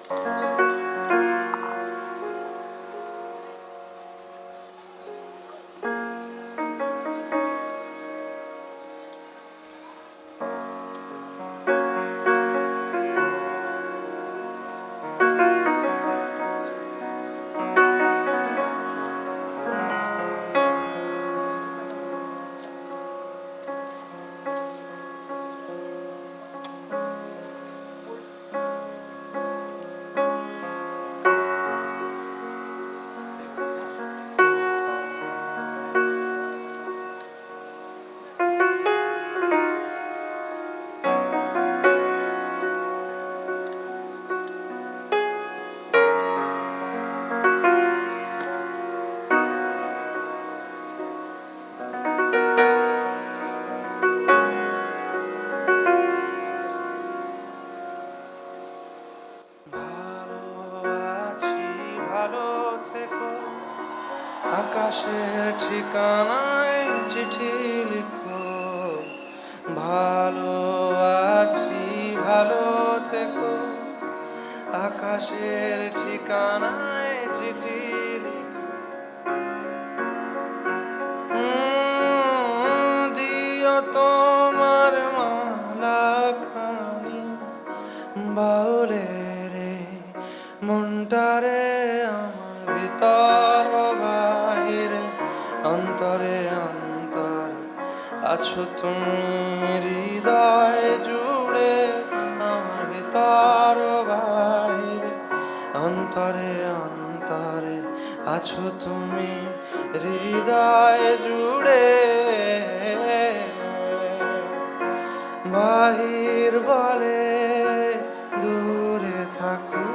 আকাশের ঠিকানায় চিঠি লিখো, ভালো আছি ভালো থেকো। আকাশের ঠিকানায় চিঠি লিখো, দিও তোমার মালা খানি বাউলে রে মনটারে আমার ভিতর বাহিরে অন্তরে অন্তরে আছো তুমি হৃদয় জুড়ে আমার ভিতর বাহিরে অন্তরে অন্তরে আছো তুমি হৃদয় জুড়ে। বাহির বলে দূরে থাকো,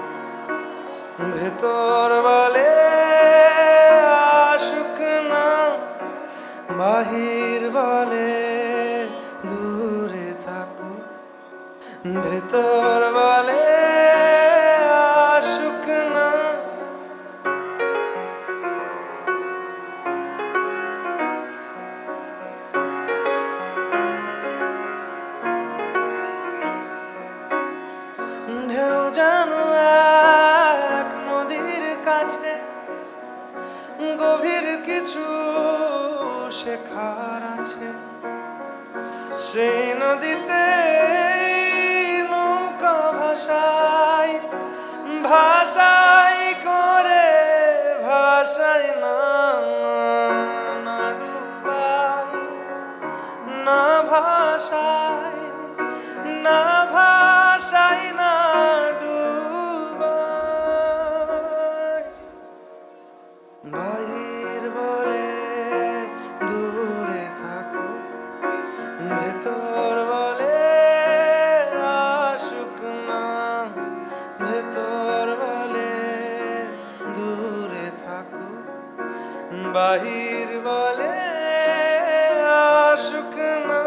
ভেতর বলে আসুক না। বাহির বলে দূরে থাকো, ভেতর বলে আসুক না। ঢেউ যেন এক নদীর কাছে, গভীর কিছু শেখার আছে। সেই নদীতে নৌকা ভাসাই ভাসাই করে ভাসাই না, না ডুবাই না ভাসাই না ভাসাই না ডুবাই। বাহির বলে দূরে থাকো, ভেতর বলে আসুক না। ভেতর বলে দূরে থাকো, বাহির বলে আসুক না।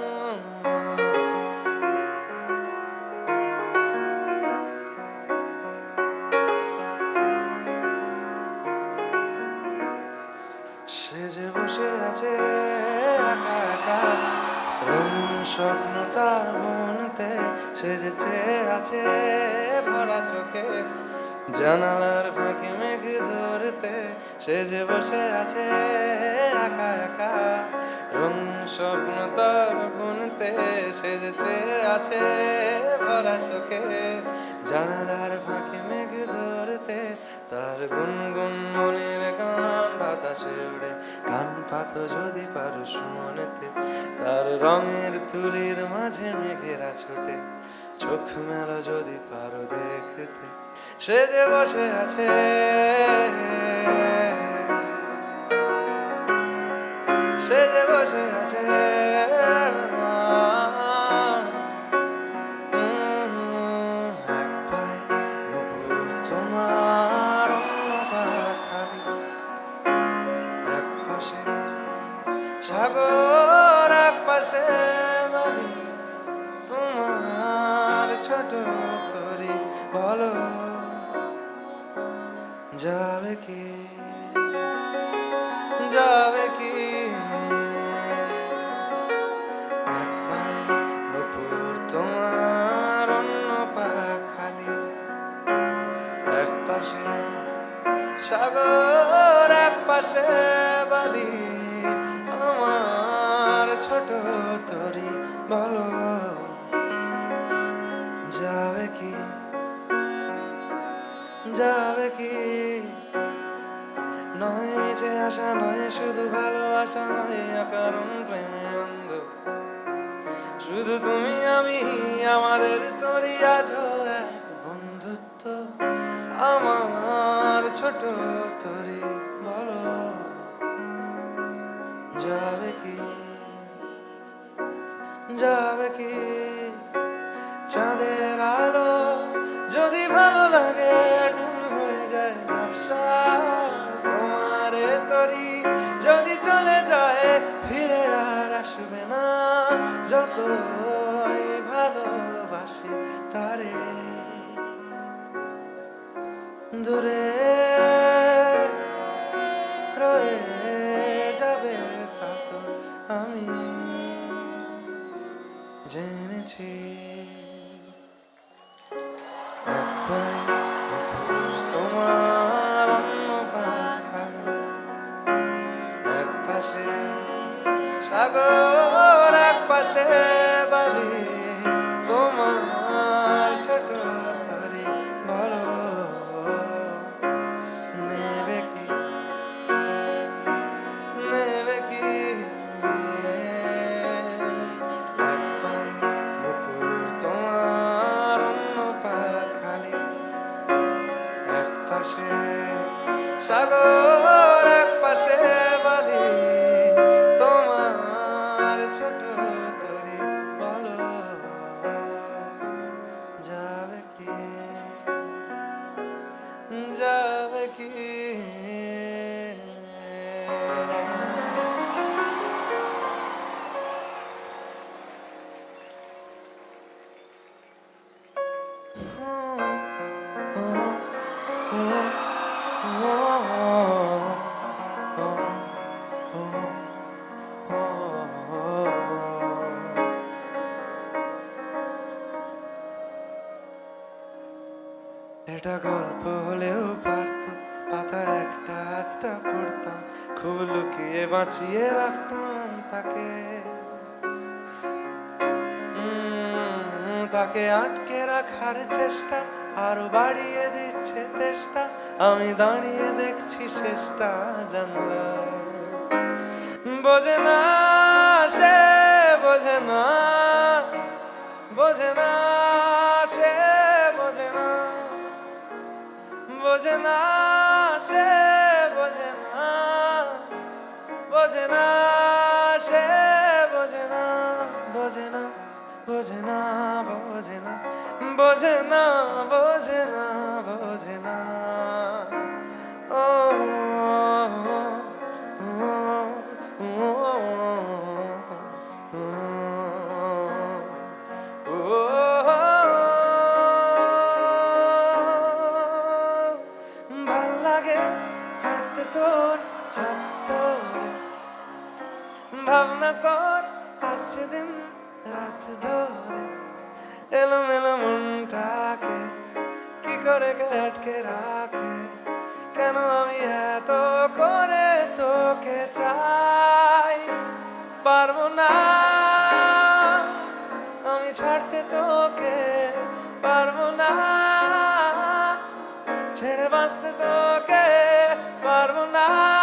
সে যে বসে আছে একা একা, রঙিন স্বপ্ন তার মনতে। সে যে চেয়ে আছে ভরা চোখে, জানালার ফাঁকে মেঘ ধরতে। সে যে বসে আছে একা একা, রঙিন স্বপ্ন তার বুনতে। সে যে চেয়ে আছে ভরা চোখে, জানালার ফাঁকে মেঘ ধরতে। তার গুনগুন মনের গান বাতাসে উড়ে, কান পাতো যদি পারো শুনতে। তার রঙের তুলির মাঝে মেঘেরা ছোটে, চোখ মেলো যদি পারো দেখতে। সে যে বসে আছে সে যে বসে আছে এক পায়ে নুপুর তোমার, অন্য পা খালি। এক পাশে সাগর এক পাশে বালি, তোমার ছোট তরি বলো যাবে কি যাবে কি। এক পায়ে নুপুর তোমার, অন্য পা খালি। পাশে বালি আমার ছোট তরি বলো যাবে কি যাবে কি নয় মিছে আসা নয় শুধু ভালোবাসা নয় অকারণ প্রেমে অন্ধ শুধু তুমি আমি আমাদের তরি আজও এক বন্ধুত্ব আমার ছোট তরি বলো যাবে কি যাবে কি চাঁদের আলো যদি ভালো লাগে ঘুম হয়ে যায় ঝাপসা তোমারে তরি যদি চলে যায় ফিরে আর আসবে না যতই ভালোবাসি তারে দূরে রয়ে যাবে তা তো আমি জেনেছি এক পাই তোমার অন্য পা খালি এক পাশে সাগর এক পাশে বালি তোমার ছোট তরি বলো নেবে কি নেবে কি এক পাই নুপুর তোমার অন্য পা খালি এক পাশে সাগর এক পাশে বালি তোমার ছোট তরি বলো যাবে কি যাবে কি এটা গল্প হলেও পারত পাতা একটা আধটা পড়তাম খুব লুকিয়ে বাঁচিয়ে রাখতাম তাকে তাকে আটকে রাখার চেষ্টা আরো বাড়িয়ে দিচ্ছে তেষ্টা আমি দাঁড়িয়ে দেখছি শেষটা জানলাম বোঝে না সে বোঝে না বোঝে না সে বোঝে না বোঝে না সে বোঝে না বোঝে না সে বোঝে না বোঝে না বোঝে না বোঝে না বোঝে না বোঝে না বোঝে না ও ভাল লাগে হাঁটতে তোর হাত ধরে ভাবনা তোর আসছে দিন রাত ধরে এলোমেলো মনটাকে কি করে আটকে রাখে কেন আমি এত করে তোকে চাই পারবো না আমি ছাড়তে তোকে পারবো না ছেড়ে বাঁচতে তোকে পারবো না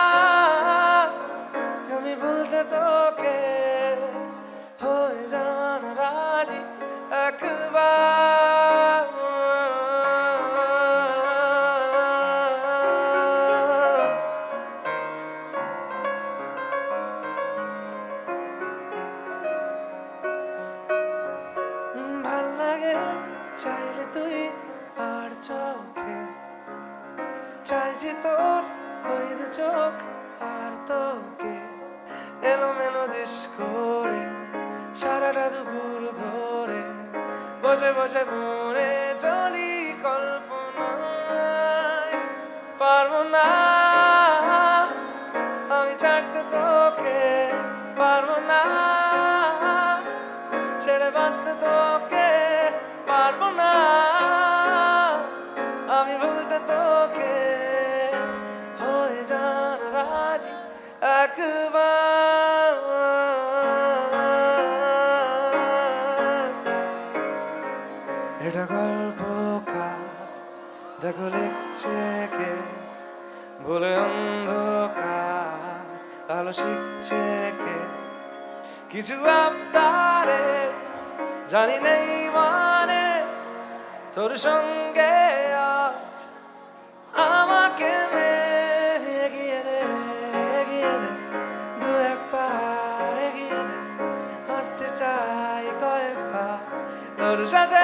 আমি ভুলতে তোকে হয়ে যান রাজি একবার ভাল লাগে চাইলে তুই আর চোখে চাইছি তোর ওই দু চোখ আর তোকে এলোমেলো দিস করে সারাটা দুপুর ধরে বসে বসে মনে চলি কল্পনায় পারবো না আমি ছাড়তে তোকে পারবো না ছেড়ে বাঁচতে তোকে পারবো না আমি ভুলতে তোকে হয়ে যান রাজি লেখো লিখছে কে বলে অন্ধকার আলো শিখছে কে কিছু আবদারে জানি নেই মানে তোর সঙ্গে আজ আমাকে এগিয়ে দে দু এক পা এগিয়ে দে হাঁটতে চাই কয়েক পা তোর সাথে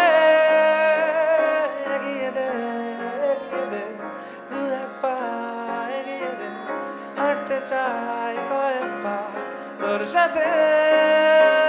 এগিয়ে দে দু এক পা এগিয়ে দে হাঁটতে চাই কয়েক পা তোর সাথে